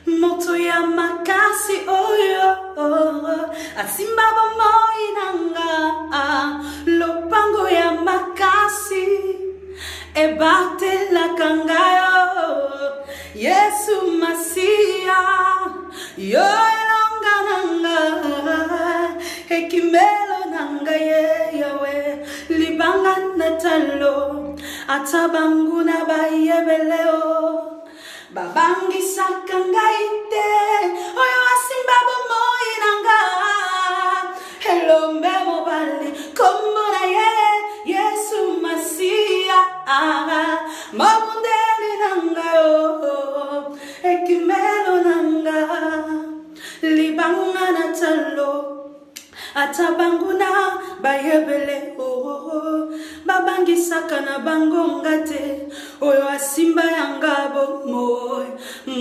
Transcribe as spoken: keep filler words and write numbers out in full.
moto ya makasi oyo asimba bomoi nanga lopango ya makasi ebatela kangayo Yesu Masia yo elonga nanga ekimelo nanga ye yawe libanga natalo atabanguna bayebeleo babangi sakangaite oyo asimba bomoi nanga hello memo bali komona ye Yesu Masia mabundeli nanga yo ekimelo nanga libanga natalo atabanguna bayebele oh babangi sakana bango ngate oyo asimba yanga bomoi